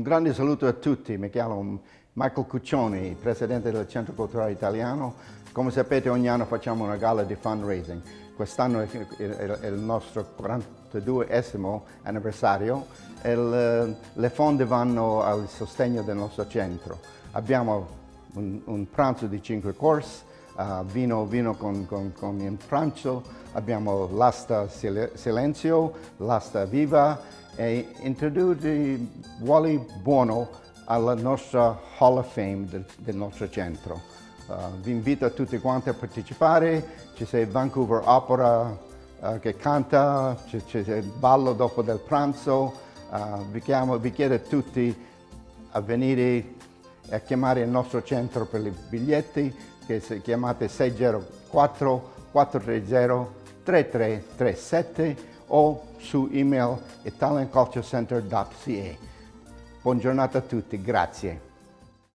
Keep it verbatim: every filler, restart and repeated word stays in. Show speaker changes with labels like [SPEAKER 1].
[SPEAKER 1] Un grande saluto a tutti, mi chiamo Michael Cuccioni, presidente del Centro Culturale Italiano. Come sapete ogni anno facciamo una gala di fundraising. Quest'anno è il nostro quarantaduesimo anniversario e il, le fondi vanno al sostegno del nostro centro. Abbiamo un, un pranzo di cinque corsi, uh, vino, vino con, con, con il pranzo, abbiamo l'asta silenzio, l'asta viva e introdurre Wally Buono alla nostra Hall of Fame del, del nostro centro. Uh, vi invito a tutti quanti a partecipare, ci c'è Vancouver Opera uh, che canta, c'è il ballo dopo del pranzo, uh, vi, chiamo, vi chiedo a tutti a venire e a chiamare il nostro centro per i biglietti, che se chiamate sei zero quattro quattro tre zero tre tre tre sette o su email italian culture center punto c a. Buona giornata a tutti, grazie.